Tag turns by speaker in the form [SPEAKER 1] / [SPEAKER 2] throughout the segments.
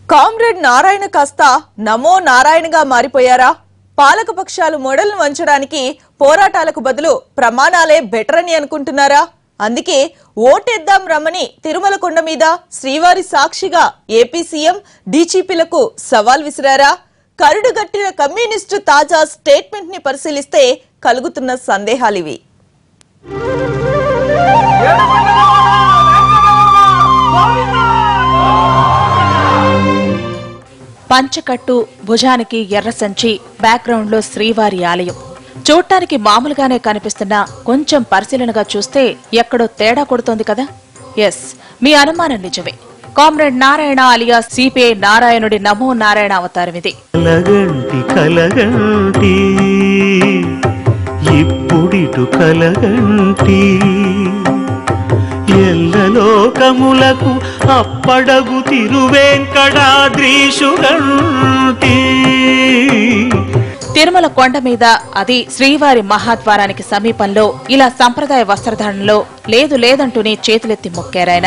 [SPEAKER 1] Comrade Narayana కాస్త నమో నారాయణగా మారిపోయారా? పాలకపక్షాలు మొడలను వంచడానికి పోరాటాలకు బదులు ప్రమాణాలే బెటర్ అని అనుకుంటున్నారా? అందుకే ఓటేద్దాం రమ్మని తిరుమల కొండ మీద శ్రీవారి సాక్షిగా ఏపీ సీఎం డీజీపీలకు సవాల్ విసిరారా? కరుడుగట్టిన కమ్యూనిస్టు తాజా స్టేట్మెంట్ ని పరిశీలిస్తే కలుగుతున్న సందేహాలివి.
[SPEAKER 2] పంచకట్టు, భుజానికి ఎర్ర సంచి, బ్యాక్గ్రౌండ్ లో శ్రీవారి ఆలయం. చూడటానికి మామూలుగానే కనిపిస్తున్నా కొంచెం పరిశీలనగా చూస్తే ఎక్కడో తేడా కొడుతోంది కదా. ఎస్, మీ అనుమానం నిజమే. కామ్రేడ్ నారాయణ అలియా సిపిఐ నారాయణుడి నమో నారాయణ అవతారం ఇది.
[SPEAKER 3] ఎల్లలోకములకు అప్పడగు తిరువేంకటాద్రీశుగంటి.
[SPEAKER 2] తిరుమల కొండ మీద, అది శ్రీవారి మహాద్వారానికి సమీపంలో ఇలా సంప్రదాయ వస్త్రధారణలో లేదంటూనే చేతులెత్తి మొక్కారాయన.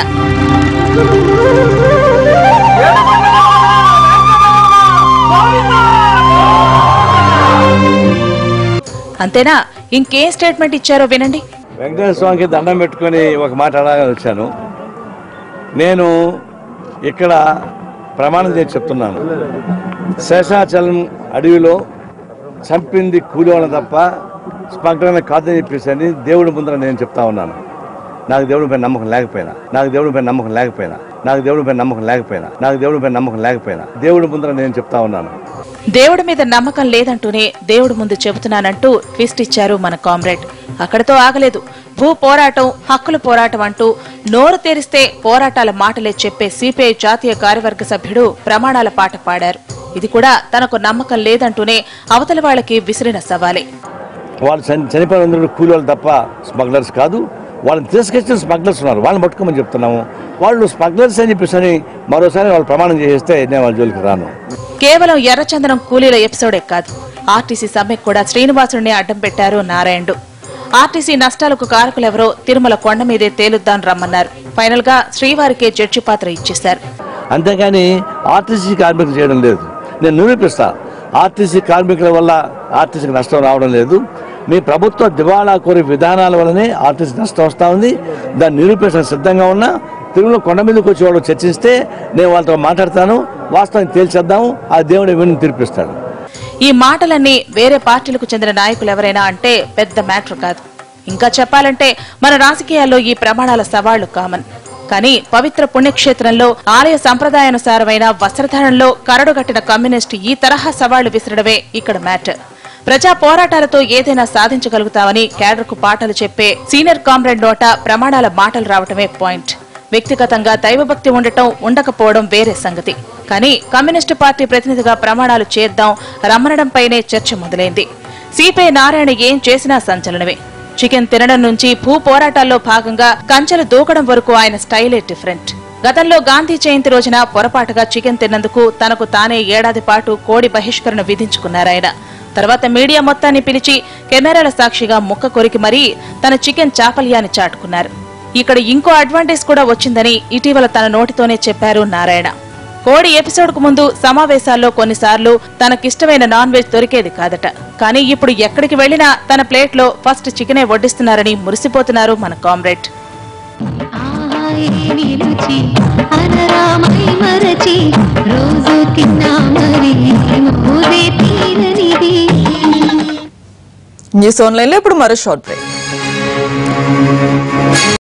[SPEAKER 2] అంతేనా? ఇంకేం స్టేట్మెంట్ ఇచ్చారో వినండి.
[SPEAKER 4] వెంకటేశ్వర స్వామికి దండం పెట్టుకుని ఒక మాట అడగాలని వచ్చాను. నేను ఇక్కడ ప్రమాణం చేసి చెప్తున్నాను, శేషాచలం అడవిలో చంపింది కూలివాళ్ళని తప్ప స్మగ్లర్ని కాదని చెప్పేసి దేవుడి ముందర నేను చెప్తా ఉన్నాను. నాకు దేవుడిపై నమ్మకం లేకపోయినా దేవుడి ముందర నేను చెప్తా ఉన్నాను.
[SPEAKER 2] దేవుడి మీద నమ్మకం లేదంటూనే దేవుడి ముందు చెబుతున్నానంటూ ట్విస్ట్ ఇచ్చారు మన కామ్రేడ్. అక్కడితో ఆగలేదు. భూ పోరాటం, హక్కుల పోరాటం అంటూ నోరు తెరిస్తే పోరాటాల మాటలే చెప్పే సిపిఐ జాతీయ కార్యవర్గ సభ్యుడు ప్రమాణాల పాట పాడారు. ఇది కూడా తనకు నమ్మకం లేదంటూనే అవతల వాళ్ళకి విసిరిన సవాలే.
[SPEAKER 4] వాళ్ళు చనిపోయిన కూలి వాళ్ళు తప్ప స్మగ్లర్స్ కాదు. వాళ్ళని తీసుకొచ్చిన స్మగ్లర్స్ ఉన్నారు, వాళ్ళని పట్టుకోమని చెప్తున్నాము. వాళ్ళు స్మగ్లర్స్ అని చెప్పేసి మరోసారి వాళ్ళు ప్రమాణం చేస్తే నేను వాళ్ళ జోలికి రాను.
[SPEAKER 2] కేవలం ఎర్రచందనం కూలీల ఎపిసోడే కాదు, ఆర్టీసీ సమ్మెకు కూడా శ్రీనివాసుడిని అడ్డం పెట్టారు నారాయణుడు. ఆర్టీసీ నష్టాలకు కారకులెవరో తిరుమల కొండ మీదే తేలుద్దాం రమ్మన్నారు. ఫైనల్ గా శ్రీవారికే జడ్జి పాత్ర ఇచ్చేశారు.
[SPEAKER 4] అంతేగాని ఆర్టీసీ కార్మికులు చేయడం లేదు. నేను నిరూపిస్తా, ఆర్టీసీ కార్మికుల వల్ల ఆర్టీసీకి నష్టం రావడం లేదు. మీ ప్రభుత్వ దివాళా కోరి విధానాల వల్లనే ఆర్టీసీ నష్టం వస్తూ ఉంది. దాన్ని నిరూపించడం సిద్ధంగా ఉన్నా. తిరుమల కొండ మీదకి వచ్చి వాళ్ళు చర్చిస్తే నేను వాళ్ళతో మాట్లాడతాను, వాస్తవం తేల్చేద్దాము. ఆ దేవుడు విని తీర్పిస్తాడు.
[SPEAKER 2] ఈ మాటలన్నీ వేరే పార్టీలకు చెందిన నాయకులు ఎవరైనా అంటే పెద్ద మ్యాటర్ కాదు. ఇంకా చెప్పాలంటే మన రాజకీయాల్లో ఈ ప్రమాణాల సవాళ్లు కామన్. కానీ పవిత్ర పుణ్యక్షేత్రంలో ఆలయ సంప్రదాయానుసారమైన వస్త్రధారణలో కరడుగట్టిన కమ్యూనిస్టు ఈ తరహా సవాళ్లు విసరడమే ఇక్కడ మ్యాటర్. ప్రజా పోరాటాలతో ఏదైనా సాధించగలుగుతామని కేడర్కు పాటలు చెప్పే సీనియర్ కామ్రేడ్ నోట ప్రమాణాల మాటలు రావటమే పాయింట్. వ్యక్తిగతంగా దైవభక్తి ఉండటం ఉండకపోవడం వేరే సంగతి. కానీ కమ్యూనిస్టు పార్టీ ప్రతినిధిగా ప్రమాణాలు చేద్దాం రమ్మనడంపైనే చర్చ మొదలైంది. సిపిఐ నారాయణ ఏం చేసినా సంచలనమే. చికెన్ తినడం నుంచి భూ పోరాటాల్లో భాగంగా కంచెలు దూకడం వరకు ఆయన స్టైలే డిఫరెంట్. గతంలో గాంధీ జయంతి రోజున పొరపాటుగా చికెన్ తిన్నందుకు తనకు తానే ఏడాది పాటు కోడి బహిష్కరణ విధించుకున్నారాయన. తర్వాత మీడియా మొత్తాన్ని పిలిచి కెమెరాల సాక్షిగా ముక్క కొరికి మరీ తన చికెన్ చాపల్యాన్ని చాటుకున్నారు. ఇక్కడ ఇంకో అడ్వాంటేజ్ కూడా వచ్చిందని ఇటీవల తన నోటితోనే చెప్పారు నారాయణ. కోడి ఎపిసోడ్ కు ముందు సమావేశాల్లో కొన్నిసార్లు తనకిష్టమైన నాన్ వెజ్ దొరికేది కాదట. కానీ ఇప్పుడు ఎక్కడికి వెళ్లినా తన ప్లేట్ లో ఫస్ట్ చికెనే వడ్డిస్తున్నారని మురిసిపోతున్నారు మన కామ్రేడ్.
[SPEAKER 1] న్యూస్ ఆన్లైన్ లో ఇప్పుడు మరో షార్ట్ బ్రేక్.